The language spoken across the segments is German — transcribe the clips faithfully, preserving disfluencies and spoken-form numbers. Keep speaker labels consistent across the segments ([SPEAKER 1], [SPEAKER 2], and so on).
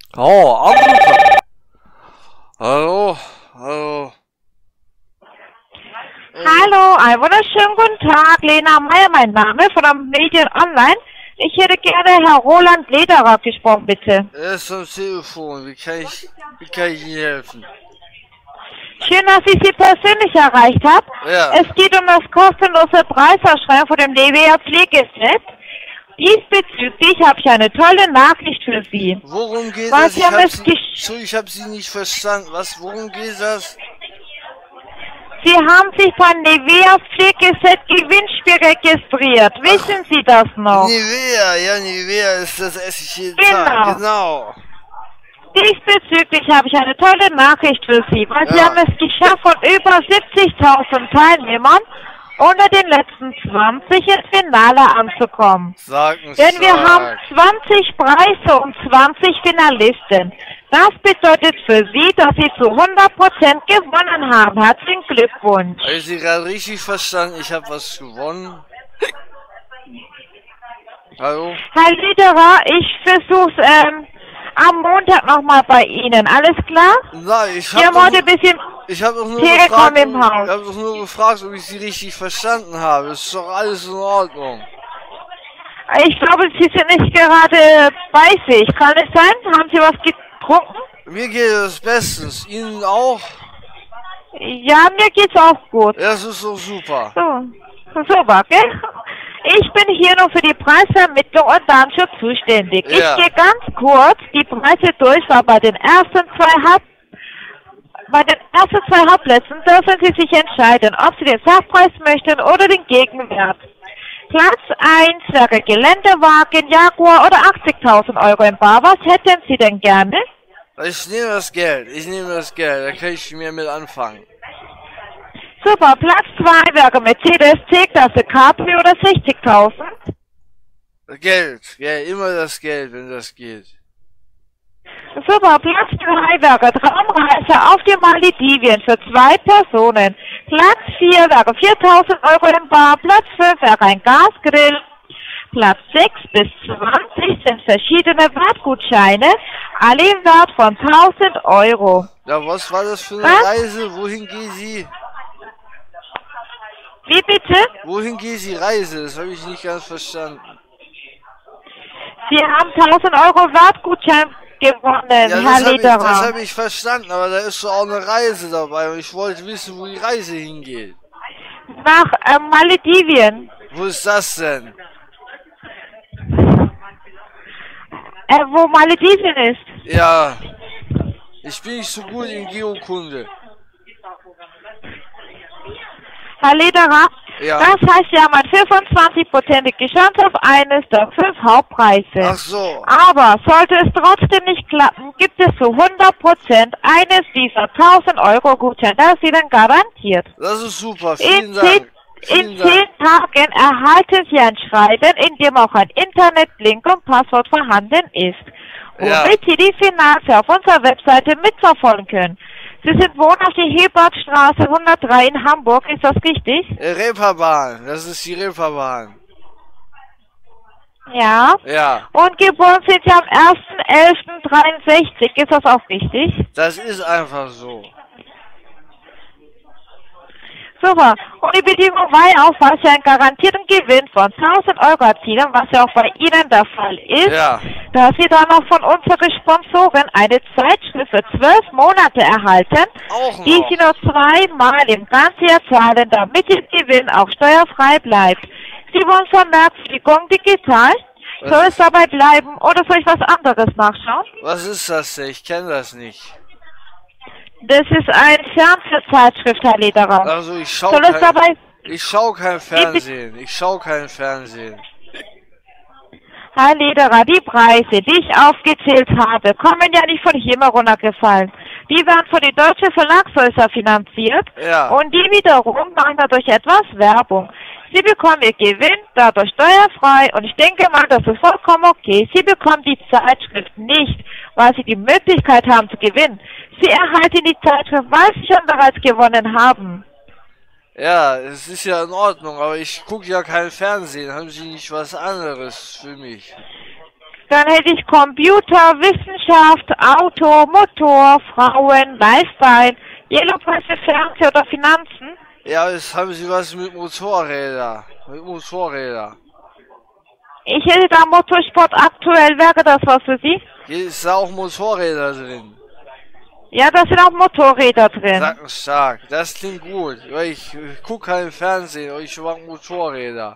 [SPEAKER 1] Oh, Anrufer. Hallo, hallo.
[SPEAKER 2] Hallo, einen wunderschönen guten Tag. Lena Meyer, mein Name, von der Medien Online. Ich hätte gerne Herr Roland Lederer gesprochen, bitte.
[SPEAKER 1] Er ist am Telefon. Wie kann ich, wie kann ich Ihnen helfen?
[SPEAKER 2] Schön, dass ich Sie persönlich erreicht habe.
[SPEAKER 1] Ja.
[SPEAKER 2] Es geht um das kostenlose Preisausschreiben von dem Nivea Pflegeset. Diesbezüglich habe ich eine tolle Nachricht für Sie.
[SPEAKER 1] Worum geht
[SPEAKER 2] Was
[SPEAKER 1] es?
[SPEAKER 2] Sie
[SPEAKER 1] Ich
[SPEAKER 2] haben
[SPEAKER 1] habe
[SPEAKER 2] es
[SPEAKER 1] Sie,
[SPEAKER 2] gesch-
[SPEAKER 1] Entschuldigung, ich habe Sie nicht verstanden. Was, worum geht das?
[SPEAKER 2] Sie haben sich beim Nivea Pflegeset Gewinnspiel registriert. Wissen Sie das noch?
[SPEAKER 1] Nivea, ja, Nivea ist das esse ich jeden
[SPEAKER 2] Genau.
[SPEAKER 1] Tag. Genau.
[SPEAKER 2] Diesbezüglich habe ich eine tolle Nachricht für Sie, weil Sie
[SPEAKER 1] Ja.
[SPEAKER 2] haben es geschafft, von über siebzigtausend Teilnehmern unter den letzten zwanzig ins Finale anzukommen.
[SPEAKER 1] Sagen Sie.
[SPEAKER 2] Denn wir haben zwanzig Preise und zwanzig Finalisten. Das bedeutet für Sie, dass Sie zu hundert Prozent gewonnen haben. Herzlichen Glückwunsch.
[SPEAKER 1] Habe ich Sie gerade richtig verstanden? Ich habe was gewonnen. Hallo?
[SPEAKER 2] Herr Lederer, ich versuche es ähm, am Montag nochmal bei Ihnen. Alles klar?
[SPEAKER 1] Nein, ich
[SPEAKER 2] Wir haben
[SPEAKER 1] habe
[SPEAKER 2] heute ein bisschen
[SPEAKER 1] ich habe doch nur
[SPEAKER 2] Telekom
[SPEAKER 1] gefragt,
[SPEAKER 2] im
[SPEAKER 1] ob,
[SPEAKER 2] Haus.
[SPEAKER 1] ich habe doch nur gefragt, ob ich Sie richtig verstanden habe. Ist doch alles in Ordnung.
[SPEAKER 2] Ich glaube, Sie sind nicht gerade bei sich. Kann es sein? Haben Sie was getrunken?
[SPEAKER 1] Mir geht es bestens. Ihnen auch?
[SPEAKER 2] Ja, mir geht's auch gut.
[SPEAKER 1] Das ist doch super.
[SPEAKER 2] So, super, gell? Ich bin hier nur für die Preisvermittlung und Datenschutz zuständig.
[SPEAKER 1] Ja.
[SPEAKER 2] Ich gehe ganz kurz die Preise durch, weil bei den ersten zwei Haupt bei den ersten zwei Hauptplätzen dürfen Sie sich entscheiden, ob Sie den Sachpreis möchten oder den Gegenwert. Platz eins wäre Geländewagen, Jaguar oder achtzigtausend Euro im Bar. Was hätten Sie denn gerne?
[SPEAKER 1] Ich nehme das Geld. Ich nehme das Geld. Da kann ich mir mit anfangen.
[SPEAKER 2] Super, Platz zwei wäre Mercedes C-Klasse Cabrio oder sechzigtausend.
[SPEAKER 1] Geld. Ja, immer das Geld, wenn das geht.
[SPEAKER 2] Super, Platz drei wäre Traumreise auf die Malediven für zwei Personen. Platz vier wäre viertausend Euro im Bar. Platz fünf wäre ein Gasgrill. Platz sechs bis zwanzig sind verschiedene Wertgutscheine, alle im Wert von tausend Euro.
[SPEAKER 1] Ja, was war das für eine
[SPEAKER 2] Was?
[SPEAKER 1] Reise? Wohin geht Sie?
[SPEAKER 2] Wie bitte?
[SPEAKER 1] Wohin geht die Reise? Das habe ich nicht ganz verstanden.
[SPEAKER 2] Sie haben tausend Euro Wertgutschein gewonnen,
[SPEAKER 1] Ja,
[SPEAKER 2] Herr
[SPEAKER 1] das habe ich, das
[SPEAKER 2] Lederer.
[SPEAKER 1] hab ich verstanden, aber da ist doch auch eine Reise dabei und ich wollte wissen, wo die Reise hingeht.
[SPEAKER 2] Nach äh, Malediven.
[SPEAKER 1] Wo ist das denn?
[SPEAKER 2] Äh, wo Malediven ist.
[SPEAKER 1] Ja, ich bin nicht so gut in Geokunde.
[SPEAKER 2] Herr Lederer,
[SPEAKER 1] Ja.
[SPEAKER 2] das heißt, Sie haben eine fünfundzwanzigprozentige Chance auf eines der fünf Hauptpreise.
[SPEAKER 1] Ach so.
[SPEAKER 2] Aber sollte es trotzdem nicht klappen, gibt es zu hundert Prozent eines dieser tausend Euro Gutschein. Das ist Ihnen garantiert.
[SPEAKER 1] Das ist super,
[SPEAKER 2] In
[SPEAKER 1] vielen
[SPEAKER 2] zehn,
[SPEAKER 1] Dank. Vielen
[SPEAKER 2] in
[SPEAKER 1] Dank.
[SPEAKER 2] zehn Tagen erhalten Sie ein Schreiben, in dem auch ein Internetlink und Passwort vorhanden ist,
[SPEAKER 1] Ja.
[SPEAKER 2] womit Sie die Finale auf unserer Webseite mitverfolgen können. Sie sind wohnhaft die Hebertstraße hundertdrei in Hamburg, ist das richtig?
[SPEAKER 1] Äh, Reeperbahn, das ist die Reeperbahn.
[SPEAKER 2] Ja.
[SPEAKER 1] Ja,
[SPEAKER 2] Und geboren sind Sie am ersten elften dreiundsechzig, ist das auch richtig?
[SPEAKER 1] das ist einfach so.
[SPEAKER 2] Super. Und die Bedingung war ja auch, was Sie einen garantierten Gewinn von tausend Euro erzielen, was ja auch bei Ihnen der Fall ist,
[SPEAKER 1] Ja.
[SPEAKER 2] dass Sie dann noch von unseren Sponsoren eine Zeitschrift für zwölf Monate erhalten,
[SPEAKER 1] Auch
[SPEAKER 2] die
[SPEAKER 1] noch.
[SPEAKER 2] Sie nur zweimal im ganzen Jahr zahlen, damit Ihr Gewinn auch steuerfrei bleibt. Sie wollen Vermerkung digital?
[SPEAKER 1] Was
[SPEAKER 2] Soll es
[SPEAKER 1] ist-
[SPEAKER 2] dabei bleiben oder soll ich was anderes nachschauen?
[SPEAKER 1] Was ist das denn? Ich kenne das nicht.
[SPEAKER 2] Das ist ein Fernsehzeitschrift, Herr Lederer.
[SPEAKER 1] Also ich schau
[SPEAKER 2] Soll es
[SPEAKER 1] kein,
[SPEAKER 2] dabei...
[SPEAKER 1] ich schau kein Fernsehen. Ich schau kein Fernsehen.
[SPEAKER 2] Herr Lederer, die Preise, die ich aufgezählt habe, kommen ja nicht von Himmel runtergefallen. Die werden von den deutschen Verlagshäusern finanziert
[SPEAKER 1] Ja.
[SPEAKER 2] und die wiederum machen dadurch etwas Werbung. Sie bekommen Ihr Gewinn dadurch steuerfrei und ich denke mal, das ist vollkommen okay. Sie bekommen die Zeitschrift nicht, weil Sie die Möglichkeit haben zu gewinnen. Sie erhalten die Zeitschrift, weil Sie schon bereits gewonnen haben.
[SPEAKER 1] Ja, es ist ja in Ordnung, aber ich gucke ja kein Fernsehen. Haben Sie nicht was anderes für mich?
[SPEAKER 2] Dann hätte ich Computer, Wissenschaft, Auto, Motor, Frauen, Lifestyle, Yellowpresse, Fernsehen oder Finanzen.
[SPEAKER 1] Ja, jetzt haben Sie was mit Motorräder. Mit Motorräder.
[SPEAKER 2] Ich hätte da Motorsport aktuell, wäre das was für Sie?
[SPEAKER 1] Hier ist da auch Motorräder drin.
[SPEAKER 2] Ja, da sind auch Motorräder drin.
[SPEAKER 1] Sackenstark. Das klingt gut. Weil ich, ich gucke kein Fernsehen und ich mag Motorräder.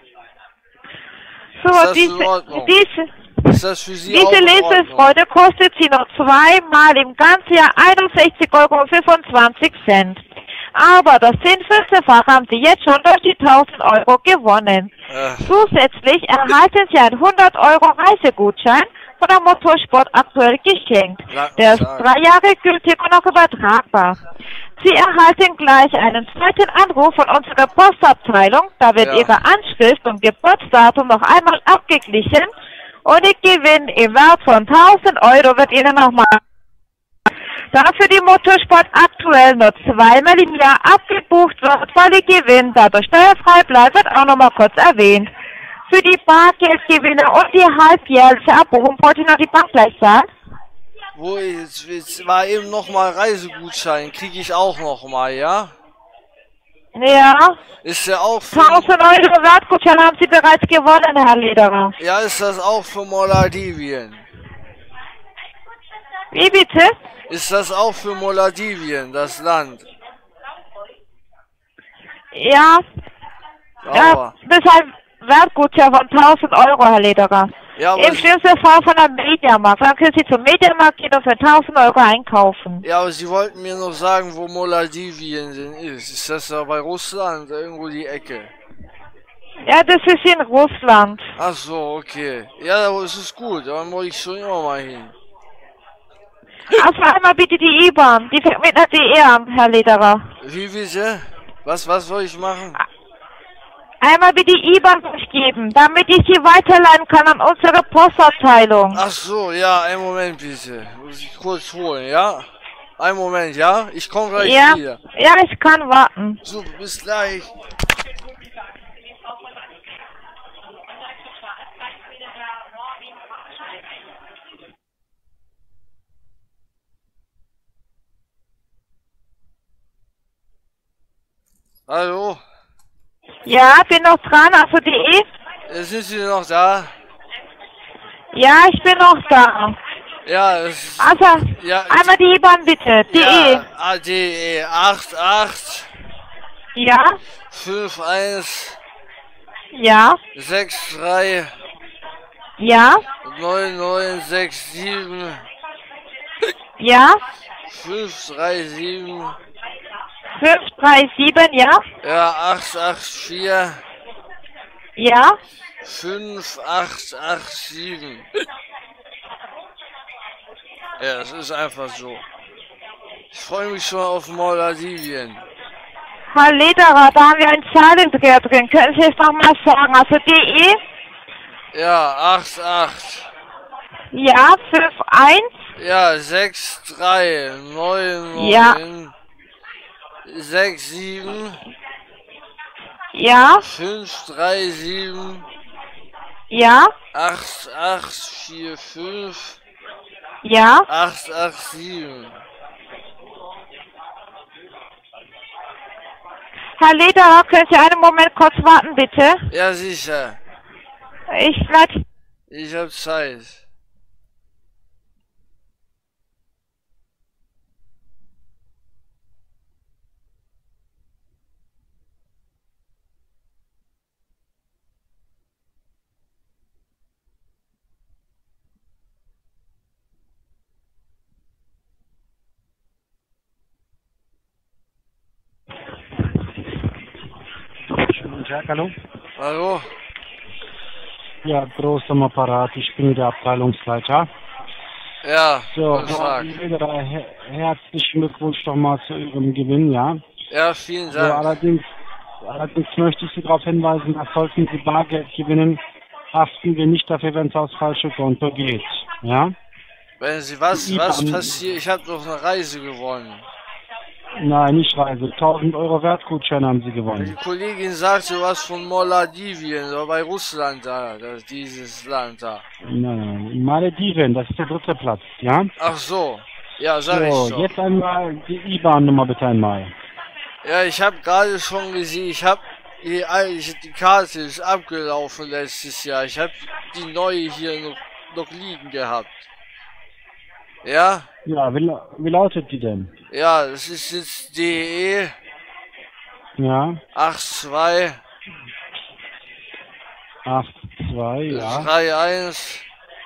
[SPEAKER 2] So,
[SPEAKER 1] ist das
[SPEAKER 2] diese,
[SPEAKER 1] in Ordnung?
[SPEAKER 2] diese,
[SPEAKER 1] Ist das für Sie auch
[SPEAKER 2] diese
[SPEAKER 1] in Ordnung?
[SPEAKER 2] Lesefreude kostet Sie noch zweimal im ganzen Jahr einundsechzig Euro fünfundzwanzig Cent. Aber das zehnfünfzigfache haben Sie jetzt schon durch die tausend Euro gewonnen.
[SPEAKER 1] Äh.
[SPEAKER 2] Zusätzlich erhalten Sie einen hundert Euro Reisegutschein von der Motorsport aktuell geschenkt. Der ist drei Jahre gültig und auch übertragbar. Sie erhalten gleich einen zweiten Anruf von unserer Postabteilung. Da wird
[SPEAKER 1] Ja.
[SPEAKER 2] Ihre Anschrift und Geburtsdatum noch einmal abgeglichen. Und der Gewinn im Wert von tausend Euro wird Ihnen nochmal dafür die Motorsport aktuell nur zweimal im Jahr abgebucht wird, weil der Gewinn dadurch steuerfrei bleibt, wird auch nochmal kurz erwähnt. Für die Bargeldgewinne und die halbjährliche Abbuchung wollte ich noch die Bank gleich sagen.
[SPEAKER 1] Wo jetzt, jetzt war eben nochmal Reisegutschein, kriege ich auch nochmal, ja?
[SPEAKER 2] Ja.
[SPEAKER 1] Ist ja auch für,
[SPEAKER 2] tausend Euro Wertgutschein haben Sie bereits gewonnen, Herr Lederer.
[SPEAKER 1] ja, ist das auch für Moldawien?
[SPEAKER 2] Wie bitte?
[SPEAKER 1] Ist das auch für Moldawien, das Land?
[SPEAKER 2] Ja. Ja,
[SPEAKER 1] Aber,
[SPEAKER 2] das ist ein Wertgutschein von tausend Euro, Herr Lederer.
[SPEAKER 1] ja, aber,
[SPEAKER 2] Im schlimmsten Fall von einem Mediamarkt. Dann können Sie zum Mediamarkt gehen und für tausend Euro einkaufen.
[SPEAKER 1] ja, aber Sie wollten mir noch sagen, wo Moldawien denn ist. Ist das da bei Russland, irgendwo die Ecke?
[SPEAKER 2] Ja, das ist in Russland.
[SPEAKER 1] Ach so, okay. Ja, aber es ist gut, dann wollte ich schon immer mal hin.
[SPEAKER 2] Also einmal bitte die I B A N. Die fängt mit einer D E an, Herr Lederer.
[SPEAKER 1] Wie bitte? Was, was soll ich machen?
[SPEAKER 2] Einmal bitte die I B A N durchgeben, damit ich sie weiterleiten kann an unsere Postabteilung.
[SPEAKER 1] Ach so, ja, einen Moment bitte. Muss ich kurz holen, ja? Einen Moment, ja? Ich komme gleich
[SPEAKER 2] Ja,
[SPEAKER 1] wieder.
[SPEAKER 2] ja, ich kann warten.
[SPEAKER 1] So, bis gleich. Hallo?
[SPEAKER 2] Ja, bin noch dran, also die E.
[SPEAKER 1] Äh, Sind Sie noch da?
[SPEAKER 2] Ja, ich bin noch da.
[SPEAKER 1] Ja, es
[SPEAKER 2] Also,
[SPEAKER 1] ja,
[SPEAKER 2] einmal die I B A N bitte. Die E.
[SPEAKER 1] ja, A D E acht acht
[SPEAKER 2] Ja,
[SPEAKER 1] fünf eins
[SPEAKER 2] ja,
[SPEAKER 1] sechs drei
[SPEAKER 2] ja,
[SPEAKER 1] neun neun sechs sieben
[SPEAKER 2] ja.
[SPEAKER 1] fünf drei sieben
[SPEAKER 2] fünf drei sieben, ja,
[SPEAKER 1] ja acht acht vier
[SPEAKER 2] ja.
[SPEAKER 1] fünf acht acht sieben. Ja, es ist einfach so. Ich freue mich schon auf Moldawien.
[SPEAKER 2] Herr Lederer, da haben wir einen Zahlendreher drin. Können Sie es nochmal sagen? Also die E.
[SPEAKER 1] Ja, acht acht.
[SPEAKER 2] Ja, fünf eins.
[SPEAKER 1] Ja, sechs drei neun
[SPEAKER 2] Ja.
[SPEAKER 1] neun sechs sieben
[SPEAKER 2] Ja,
[SPEAKER 1] fünf drei sieben
[SPEAKER 2] ja,
[SPEAKER 1] acht acht vier fünf
[SPEAKER 2] ja.
[SPEAKER 1] acht acht sieben.
[SPEAKER 2] Herr Lederer, können Sie einen Moment kurz warten, bitte?
[SPEAKER 1] Ja, sicher.
[SPEAKER 2] Ich werde...
[SPEAKER 1] Ich hab Zeit.
[SPEAKER 3] Guten Tag, hallo.
[SPEAKER 1] Hallo?
[SPEAKER 3] Ja, groß am Apparat, ich bin der Abteilungsleiter.
[SPEAKER 1] Ja,
[SPEAKER 3] So,
[SPEAKER 1] guten Tag.
[SPEAKER 3] Herr, her herzlichen Glückwunsch doch mal zu Ihrem Gewinn, ja.
[SPEAKER 1] Ja, vielen
[SPEAKER 3] So,
[SPEAKER 1] Dank.
[SPEAKER 3] allerdings, allerdings möchte ich Sie darauf hinweisen, dass sollten Sie Bargeld gewinnen, haften wir nicht dafür, wenn es aufs falsche Konto geht, ja.
[SPEAKER 1] Wenn Sie was,
[SPEAKER 3] Die
[SPEAKER 1] was
[SPEAKER 3] I B A N
[SPEAKER 1] passiert? Ich habe doch eine Reise gewonnen.
[SPEAKER 3] Nein, nicht Reise. tausend Euro Wertgutschein haben Sie
[SPEAKER 1] Die
[SPEAKER 3] gewonnen.
[SPEAKER 1] Kollegin sagte was von Moldawien, oder bei Russland da, das, dieses Land da.
[SPEAKER 3] Nein, Malediven, das ist der dritte Platz, ja?
[SPEAKER 1] Ach so, ja, sag ich
[SPEAKER 3] So,
[SPEAKER 1] schon.
[SPEAKER 3] jetzt einmal die I B A N-Nummer bitte einmal.
[SPEAKER 1] Ja, ich habe gerade schon gesehen, ich habe die, alte- die Karte ist abgelaufen letztes Jahr. Ich habe die neue hier noch, noch liegen gehabt. Ja,
[SPEAKER 3] Ja, wie, la- wie lautet die denn?
[SPEAKER 1] ja, das ist jetzt D E
[SPEAKER 3] Ja,
[SPEAKER 1] zwei
[SPEAKER 3] acht zwei, ja,
[SPEAKER 1] drei eins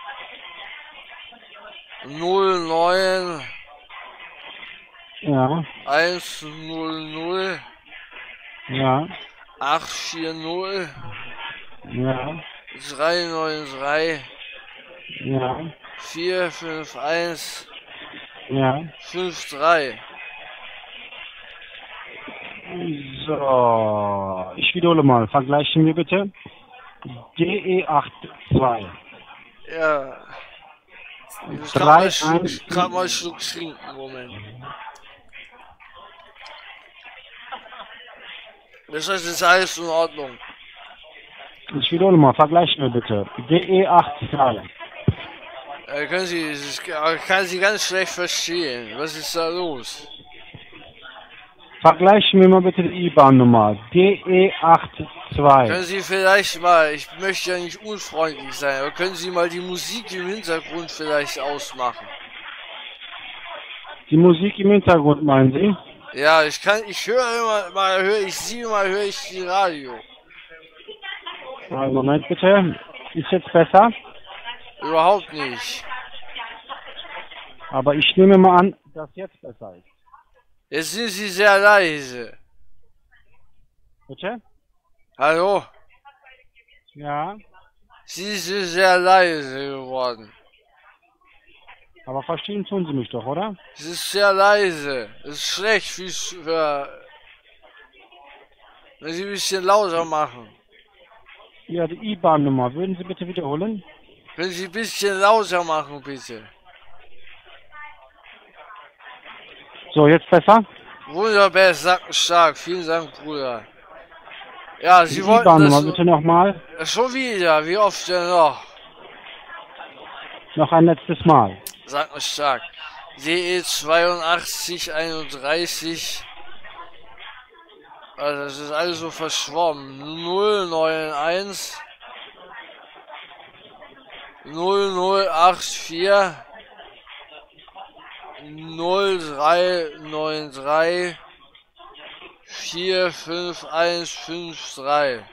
[SPEAKER 1] null neun
[SPEAKER 3] ja,
[SPEAKER 1] eins null null
[SPEAKER 3] ja,
[SPEAKER 1] acht vier null
[SPEAKER 3] ja,
[SPEAKER 1] drei neun drei
[SPEAKER 3] ja,
[SPEAKER 1] vier fünf eins
[SPEAKER 3] ja.
[SPEAKER 1] fünf drei.
[SPEAKER 3] So, ich wiederhole mal, vergleichen wir bitte. D E acht zwei.
[SPEAKER 1] Ja. Ich kann
[SPEAKER 3] Drei,
[SPEAKER 1] mal, Schluck,
[SPEAKER 3] eins,
[SPEAKER 1] kann mal einen Schluck trinken, Moment. Das heißt, ist alles in Ordnung.
[SPEAKER 3] Ich wiederhole mal, vergleichen wir bitte. D E acht zwei.
[SPEAKER 1] Äh, können Sie, ich kann Sie ganz schlecht verstehen. Was ist da los?
[SPEAKER 3] Vergleichen wir mal bitte die I B A N-Nummer. D E acht zwei.
[SPEAKER 1] Können Sie vielleicht mal, ich möchte ja nicht unfreundlich sein, aber können Sie mal die Musik im Hintergrund vielleicht ausmachen?
[SPEAKER 3] Die Musik im Hintergrund, meinen Sie?
[SPEAKER 1] Ja, ich kann, ich höre immer, mal höre ich Sie, mal höre ich die Radio.
[SPEAKER 3] Einen Moment bitte. Ist jetzt besser?
[SPEAKER 1] Überhaupt nicht.
[SPEAKER 3] Aber ich nehme mal an, dass jetzt besser ist.
[SPEAKER 1] Jetzt sind Sie sehr leise.
[SPEAKER 3] Bitte?
[SPEAKER 1] Hallo?
[SPEAKER 3] Ja.
[SPEAKER 1] Sie sind sehr leise geworden.
[SPEAKER 3] Aber verstehen tun Sie mich doch, oder?
[SPEAKER 1] Es ist sehr leise. Es ist schlecht fürs, für, wenn Sie ein bisschen lauter machen.
[SPEAKER 3] Ja, die I B A N-Nummer. Würden Sie bitte wiederholen?
[SPEAKER 1] Können Sie ein bisschen lauter machen, bitte?
[SPEAKER 3] So, jetzt besser?
[SPEAKER 1] Wunderbar, sackenstark. Vielen Dank, Bruder. Ja,
[SPEAKER 3] Die
[SPEAKER 1] Sie
[SPEAKER 3] I B
[SPEAKER 1] wollten
[SPEAKER 3] A N-Nummer
[SPEAKER 1] das
[SPEAKER 3] bitte nochmal.
[SPEAKER 1] schon wieder. Wie oft denn noch?
[SPEAKER 3] Noch ein letztes Mal.
[SPEAKER 1] Sackenstark. D E zweiundachtzig einunddreißig. Also, das ist alles so verschwommen. null neun eins null null acht vier null drei neun drei vier fünf eins fünf drei.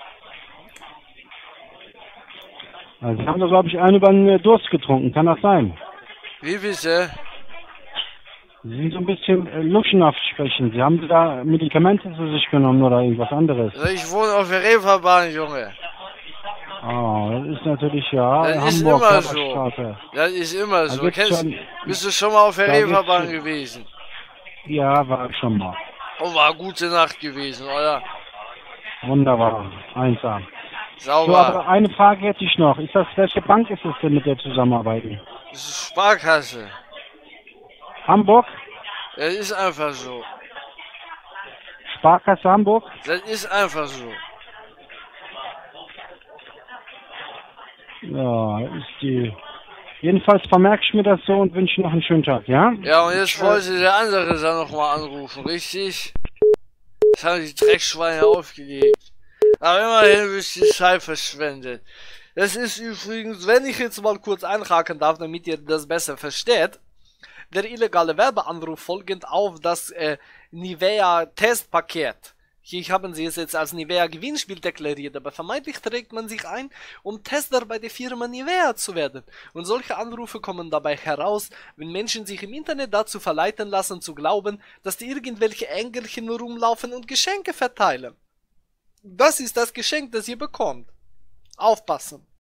[SPEAKER 3] Also, Sie haben da, glaube ich, einen über den Durst getrunken. Kann das sein?
[SPEAKER 1] Wie bitte?
[SPEAKER 3] Sie sind so ein bisschen äh, luschenhaft sprechen. Sie haben da Medikamente zu sich genommen oder irgendwas anderes?
[SPEAKER 1] Also ich wohne auf der Reeperbahn, Junge.
[SPEAKER 3] Ah, das ist natürlich, ja,
[SPEAKER 1] Das ist
[SPEAKER 3] Hamburg,
[SPEAKER 1] immer so.
[SPEAKER 3] Herberstraße.
[SPEAKER 1] Das ist immer
[SPEAKER 3] Da
[SPEAKER 1] so.
[SPEAKER 3] gibt's
[SPEAKER 1] Kennst,
[SPEAKER 3] schon-
[SPEAKER 1] bist du schon mal auf der
[SPEAKER 3] da gibt's
[SPEAKER 1] Reeperbahn
[SPEAKER 3] schon-
[SPEAKER 1] gewesen?
[SPEAKER 3] Ja, war ich schon mal.
[SPEAKER 1] Und war eine gute Nacht gewesen, oder?
[SPEAKER 3] Wunderbar. eins A. So,
[SPEAKER 1] Sauber.
[SPEAKER 3] aber eine Frage hätte ich noch. Ist das, welche Bank ist es denn, mit der zusammenarbeiten?
[SPEAKER 1] Das ist Sparkasse.
[SPEAKER 3] Hamburg?
[SPEAKER 1] Das ist einfach so.
[SPEAKER 3] Sparkasse Hamburg?
[SPEAKER 1] Das ist einfach so.
[SPEAKER 3] Ja, ist die. Jedenfalls vermerke ich mir das so und wünsche noch einen schönen Tag, ja?
[SPEAKER 1] Ja, und jetzt wollte der andere da nochmal anrufen, richtig? Das haben die Dreckschweine aufgelegt. Aber immerhin wird die Zeit verschwendet.
[SPEAKER 4] Das ist übrigens, wenn ich jetzt mal kurz einhaken darf, damit ihr das besser versteht, der illegale Werbeanruf folgend auf das äh, Nivea Testpaket. Hier haben sie es jetzt als Nivea Gewinnspiel deklariert, aber vermeintlich trägt man sich ein, um Tester bei der Firma Nivea zu werden. Und solche Anrufe kommen dabei heraus, wenn Menschen sich im Internet dazu verleiten lassen zu glauben, dass die irgendwelche Engelchen rumlaufen und Geschenke verteilen. Das ist das Geschenk, das ihr bekommt. Aufpassen.